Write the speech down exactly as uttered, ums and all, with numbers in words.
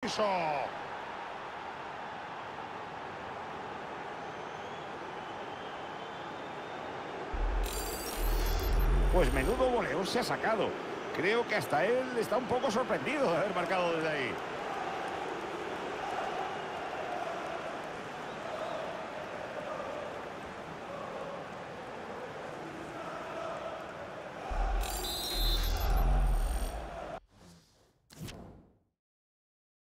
preciso. Pues menudo voleo se ha sacado. Creo que hasta él está un poco sorprendido de haber marcado desde ahí.